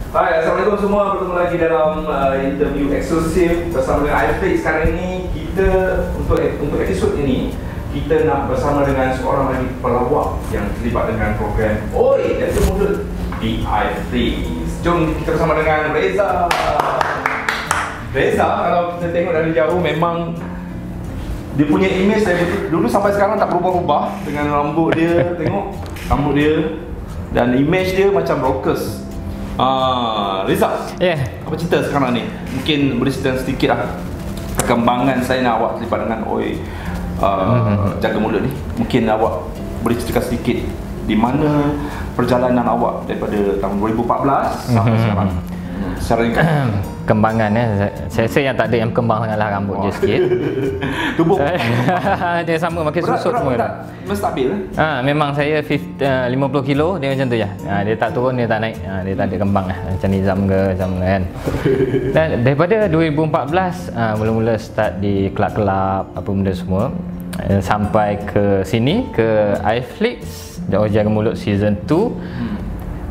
Hai, Assalamualaikum semua. Bertemu lagi dalam interview eksklusif bersama dengan iFlix. Sekarang ini kita untuk episod ini kita nak bersama dengan seorang lagi pelawak yang terlibat dengan program Oi Jatuh Mulut di iFlix. Jom kita bersama dengan Reza. Reza, kalau kita tengok dari jauh memang dia punya image dari dulu sampai sekarang tak berubah-ubah dengan rambut dia. Tengok rambut dia dan image dia macam rockers. Reza, apa cerita sekarang ni? Mungkin boleh cerita sedikit lah perkembangan saya nak awak terlibat dengan Oi Jaga Mulut ni. Mungkin awak boleh cerita sedikit di mana perjalanan awak daripada tahun 2014 sampai sekarang. Secara ringkas. Kembangan saya rasa yang tak ada yang kembang sangatlah, rambut je sikit. Tubuh dia sama makin susut semua dah. Menstabil memang saya 50 kilo dia macam tu je. Dia tak turun, dia tak naik. Dia tak ada kembang lah. Macam Nizam ke macam kan. Dan daripada 2014 mula-mula start di kelab-kelab apa benda semua, sampai ke sini ke iFlix Oi Jaga Mulut season 2.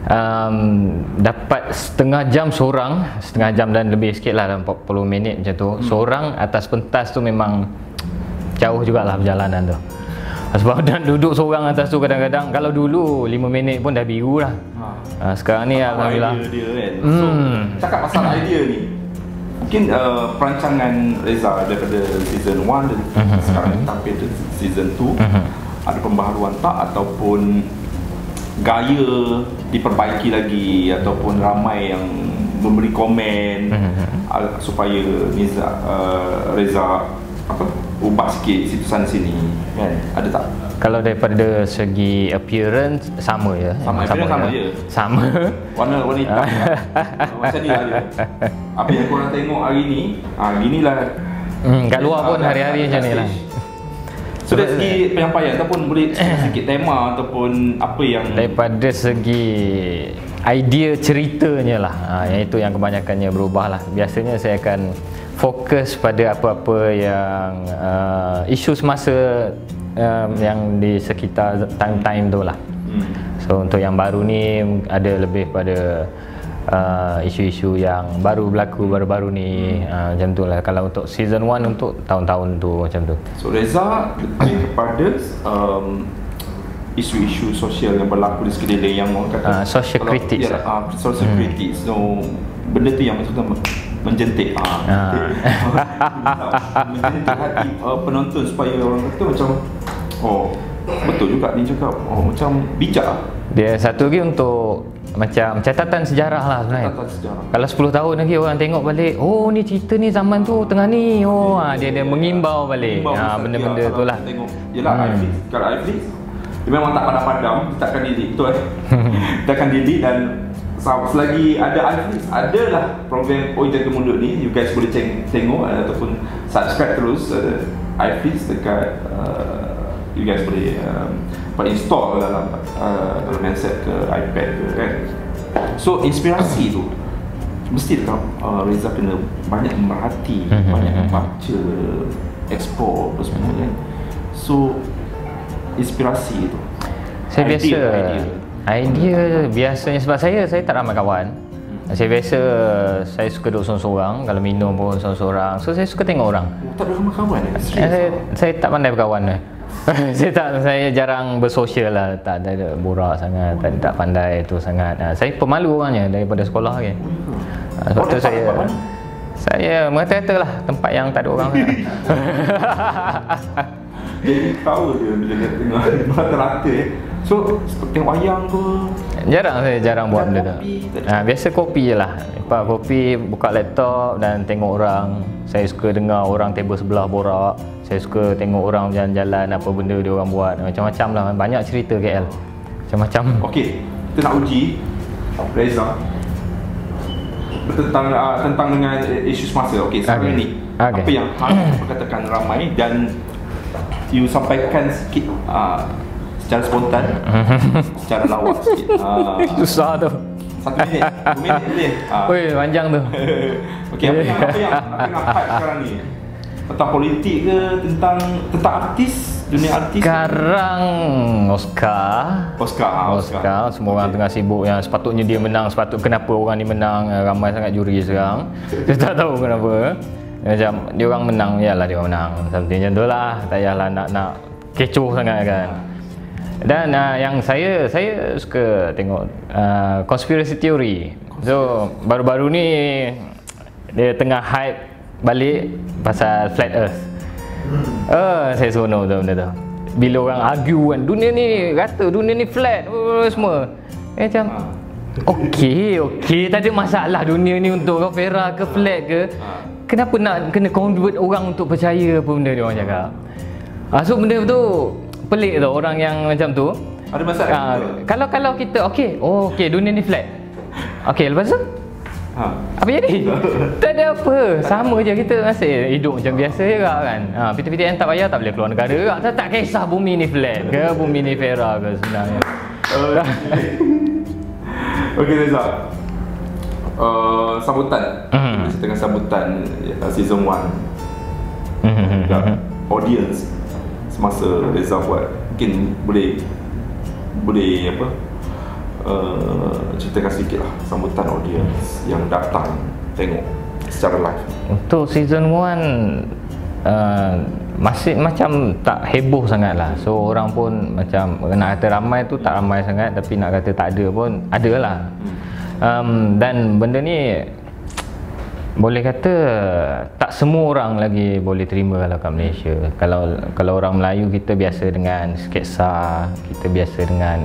Dapat setengah jam dan lebih sikit lah, dalam 40 minit macam tu. Seorang atas pentas tu memang jauh jugalah perjalanan tu. Sebab dan duduk seorang atas tu kadang-kadang, kalau dulu 5 minit pun dah biru lah. Sekarang ni alhamdulillah idea kan. So cakap pasal idea ni, mungkin perancangan Reza daripada season 1 dan sekarang sampai ke season 2 ada pembaharuan tak, ataupun gaya diperbaiki lagi, ataupun ramai yang memberi komen supaya Reza ubah sikit situ sana sini kan? Ada tak? Kalau daripada segi appearance sama je. Sama. Warna hitam macam ni lah dia. Apa yang korang tengok hari ni, ginilah kat luar pun hari-hari macam ni lah. So dari segi penyampaian ataupun boleh sedikit tema ataupun apa yang daripada segi idea ceritanya lah, yang itu yang kebanyakannya berubah lah. Biasanya saya akan fokus pada apa-apa yang isu semasa yang di sekitar time-time tu lah. So untuk yang baru ni ada lebih pada isu-isu yang baru berlaku baru-baru ni, macam tu lah. Kalau untuk season 1 untuk tahun-tahun tu macam tu. So Reza lebih kepada isu-isu sosial yang berlaku di sekeliling, yang orang kata social critics. Social critics. So benda tu yang maksudnya menjentik menjentik hati penonton, supaya orang kata macam betul juga ni cakap, macam bijak. Dia satu lagi untuk macam catatan sejarah lah sebenarnya. Kalau 10 tahun lagi orang tengok balik, ni cerita ni zaman tu tengah ni, dia mengimbau balik benda-benda tu lah. Yelah, kalau iFlix dia memang tak padam-padam, takkan delete, betul dia akan delete. Dan selagi ada iFlix, adalah program Oi Jaga Mulut ni, you guys boleh tengok ataupun subscribe terus iFlix dekat you guys boleh install dalam handset ke iPad ke kan. So inspirasi tu mesti Reza kena banyak merhati, banyak membaca, explore apa semua kan. So inspirasi tu saya idea biasanya, sebab saya tak ramai kawan. Saya suka duduk seorang-seorang, kalau minum pun seorang-seorang. So saya suka tengok orang. Tak ada ramai kawan saya tak pandai berkawan saya jarang bersosial lah, tak ada borak sangat, tak pandai tu sangat. Saya pemalu orangnya daripada sekolah lagi. Sebab tu saya mengata-kata lah tempat yang tak ada orang sangat. Jadi tahu dia bila dia tengok rata-rata So tengok wayang ke? Saya jarang buat benda tu. Biasa kopi je lah. Lepas kopi, buka laptop dan tengok orang. Saya suka dengar orang table sebelah borak. Saya suka tengok orang jalan-jalan, apa benda dia orang buat. Macam-macam lah, banyak cerita KL. Macam-macam. Okey, kita nak uji Reza tentang dengan isu semasa. Okey, sekarang ni apa yang katakan ramai dan you sampaikan sikit secara spontan, secara lawak sikit. Susah tu. 1 minit, 2 minit boleh. Weh, panjang tu. Okey, apa yang hype sekarang ni? Tentang politik ke, tentang artis dunia artis? Sekarang Oscar. Semua orang tengah sibuk yang sepatutnya dia menang, kenapa orang ni menang, ramai sangat juri sekarang. Saya tak tahu kenapa. Macam dia orang menang, yalah dia orang menang. Something macam tu lah, tak payahlah nak kecoh sangat kan. Dan yang saya suka tengok conspiracy theory. So baru-baru ni dia tengah hype balik pasal flat earth. Saya seronok tu benda tu. Bila orang argue kan, dunia ni rata, dunia ni flat, semua. Macam okey, tak ada masalah dunia ni untuk kau Fera ke flat ke. Kenapa nak kena convert orang untuk percaya apa benda dia orang cakap? So benda tu pelik tu, orang yang macam tu. Ada masalah. Kalau kita okey dunia ni flat. Okey, lepas tu apa jadi? Tak ada apa. Sama je, kita masih hidup macam biasa je kan. Piti-piti yang tak payah tak boleh keluar negara tak. Tak kisah bumi ni flat ke, bumi ni Fera ke sebenarnya. Okey Reza. Sambutan. Kita tengah sambutan season 1. Audience semasa Reza buat, mungkin boleh apa? Ceritakan sedikit lah sambutan audience yang datang tengok secara live. Untuk season 1 masih macam tak heboh sangat lah. So orang pun macam nak kata ramai tu tak ramai sangat, tapi nak kata tak ada pun ada lah. Dan benda ni boleh kata tak semua orang lagi boleh terima kalau kat Malaysia. Kalau orang Melayu, kita biasa dengan sketsa, kita biasa dengan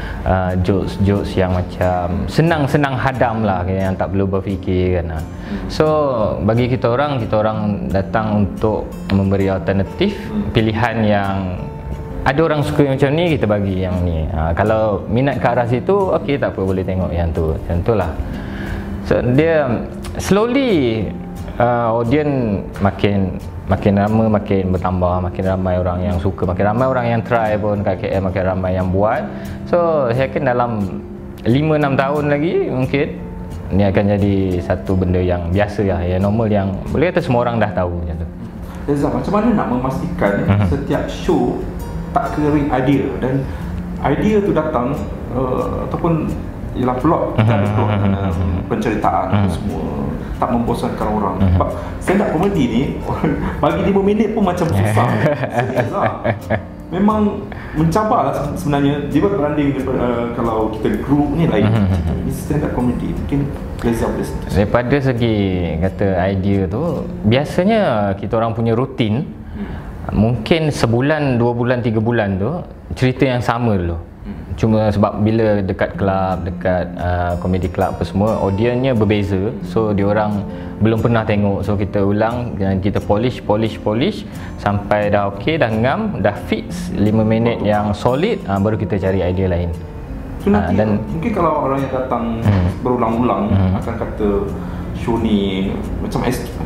jokes yang macam senang-senang hadam lah, yang tak perlu berfikir kan. So bagi kita orang datang untuk memberi alternatif, pilihan yang ada orang suka yang macam ni, kita bagi yang ni. Kalau minat ke arah situ, okey, tak apa, boleh tengok yang tu. Macam tu lah. So dia slowly audience makin lama makin bertambah, makin ramai orang yang suka, makin ramai orang yang try pun kat KL, makin ramai yang buat. So saya yakin dalam 5-6 tahun lagi mungkin ni akan jadi satu benda yang biasa lah, yang normal, yang boleh kata semua orang dah tahu macam tu. Reza, macam mana nak memastikan setiap show tak kering idea, dan idea tu datang ataupun ialah plot, kita ada plot, penceritaan semua tak membosankan orang. Sebab stand up comedy ni bagi 5 minit pun macam susah. Serius lah. Memang mencabar lah sebenarnya. Dia berbanding kalau kita group ni lain. Ini stand up comedy mungkin Reza boleh sentuh. Daripada segi kata idea tu, biasanya kita orang punya rutin mungkin sebulan, 2 bulan, 3 bulan tu cerita yang sama dulu. Cuma sebab bila dekat kelab, dekat comedy club apa semua, audiensnya berbeza. So diorang belum pernah tengok. So kita ulang dan kita polish sampai dah okey, dah ngam, dah fix 5 minit yang solid, baru kita cari idea lain. So nanti dan mungkin kalau orang yang datang berulang-ulang akan kata show ni macam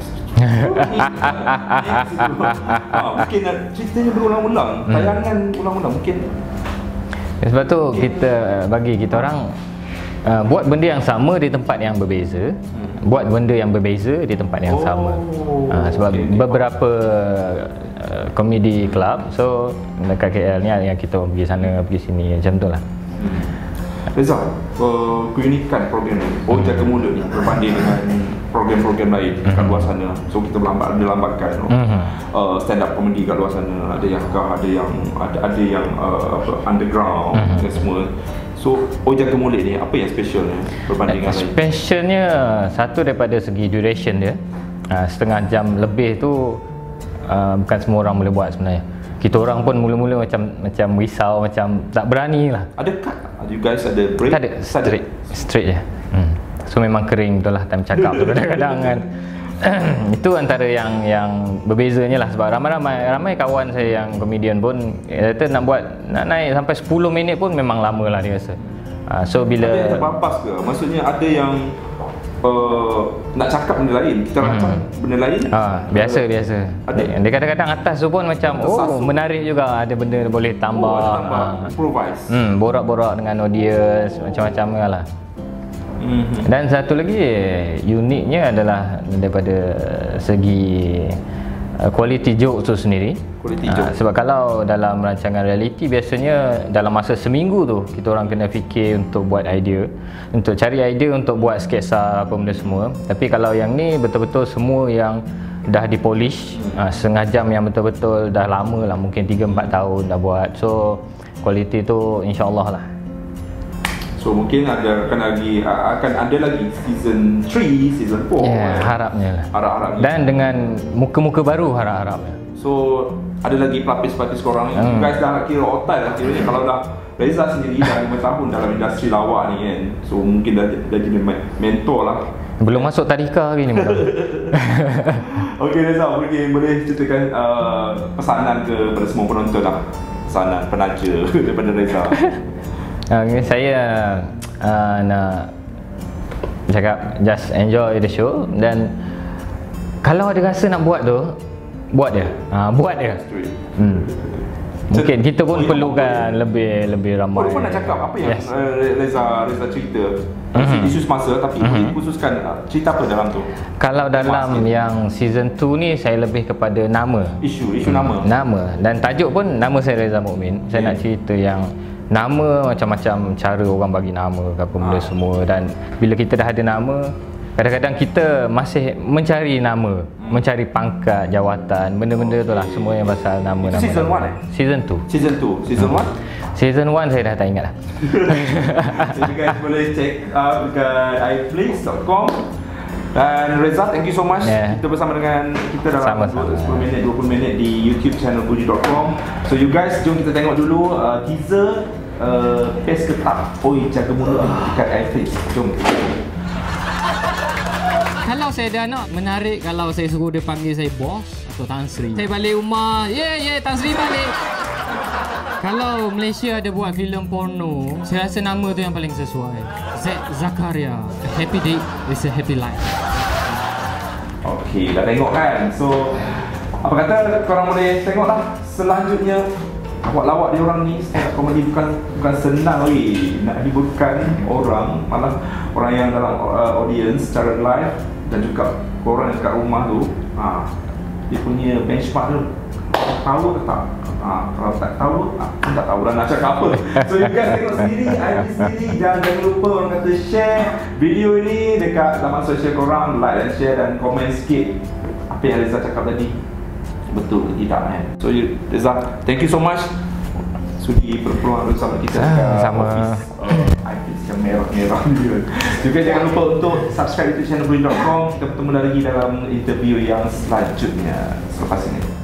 mungkin ceritanya berulang-ulang, tayangan ulang-ulang mungkin. Sebab tu bagi kita orang buat benda yang sama di tempat yang berbeza, buat benda yang berbeza di tempat yang sama. Sebab beberapa komedi club, so dekat KL ni yang kita pergi sana pergi sini macam tu lah. Reza, keunikan program ni, Jaga Mulut ni berbanding dengan program-program lain kat luar sana. So kita dilambatkan stand up comedy kat luar sana. Ada yang kah, ada yang underground dan semua. So Jaga Mulut ni apa yang special ni berbanding dengan lain? Specialnya satu daripada segi duration dia, setengah jam lebih tu bukan semua orang boleh buat sebenarnya. Kita orang pun mula-mula macam risau, macam tak berani lah. Ada cut? You guys ada break? Tak ada, straight je. So memang kering betul lah time cakap tu kadang-kadang kan. Itu antara yang berbezanya lah. Sebab ramai kawan saya yang komedian pun kata nak naik sampai 10 minit pun memang lama lah dia rasa. So bila ada yang terpampas ke? Maksudnya ada yang nak cakap benda lain, kita rancang benda lain. Biasa. Dia kadang-kadang atas tu pun macam menarik juga, ada benda boleh tambah. Improvise. Borak-borak dengan audience, macam-macam lah. Dan satu lagi uniknya adalah daripada segi quality joke tu sendiri. Quality job. Sebab kalau dalam rancangan reality biasanya dalam masa seminggu tu kita orang kena fikir untuk buat idea, untuk cari idea untuk buat sketsa apa benda semua. Tapi kalau yang ni betul-betul semua yang dah dipolish, setengah jam yang betul-betul dah lama lah, mungkin 3-4 tahun dah buat. So quality tu insya-Allah lah. So mungkin akan ada lagi season 3, season 4. Harapnya lah. Harap-harapnya. Dan dengan muka-muka baru harap-harapnya. So ada lagi pelapis-pelapis korang ni. You guys dah kira otai lah kiranya. Kalau dah Reza sendiri dah 5 tahun dalam industri lawak ni kan. So mungkin dah jadi mentor lah. Belum masuk tadika hari ni. Okey Reza, boleh ceritakan pesanan kepada semua penonton lah. Pesanan penaja daripada Reza. Saya nak cakap just enjoy the show, dan kalau ada rasa nak buat tu, buat dia. Buat dia. Mungkin kita pun perlukan lebih ramai. Boleh pun nak cakap apa yang Reza cerita isu semasa, tapi khususkan cerita apa dalam tu? Kalau dalam yang season 2 ni saya lebih kepada nama. Isu nama. Dan tajuk pun nama saya Reza Mukmin. Saya nak cerita yang nama, macam-macam cara orang bagi nama ke apa benda semua. Dan bila kita dah ada nama, kadang-kadang kita masih mencari nama, mencari pangkat, jawatan, benda-benda tu lah, semua yang pasal nama. Itu season 1 Season 2. Season 1? Season 1 saya dah tak ingat lah. So you guys boleh check out dekat iflix.com. Dan Reza, thank you so much. Kita bersama dengan kita dalam 10 minit, 20 minit di YouTube channel Bunyi.com. So you guys, jom kita tengok dulu teaser best ke tak Oi Jaga Mulut dekat iflix. Jom. Kalau saya dah nak menarik, kalau saya suruh dia panggil saya bos atau Tan Sri, saya balik rumah, Tan Sri balik. Kalau Malaysia ada buat filem porno, saya rasa nama tu yang paling sesuai. Z Zakaria, a happy day is a happy life. Okey, dah tengok kan? So apa kata korang boleh tengoklah selanjutnya. Lawak-lawak dia orang ni, stand up comedy bukan senang nak hiburkan orang, malah orang yang dalam audience secara live, dan juga korang yang kat rumah tu, dia punya benchmark tu tahu ke tak? Kalau tak tahu, tak tahu dah nak cakap apa. So you guys tengok sendiri, ID sendiri, dan jangan lupa orang kata share video ni dekat laman sosial korang, like dan share dan komen sikit apa yang Reza cakap tadi betul ke tidak kan. So Reza, thank you so much sudi berpeluang bersama kita sama iflix yang merah-merah dia. Juga jangan lupa untuk subscribe YouTube channel Bunyi.com. Kita bertemu lagi dalam interview yang selanjutnya selepas ini.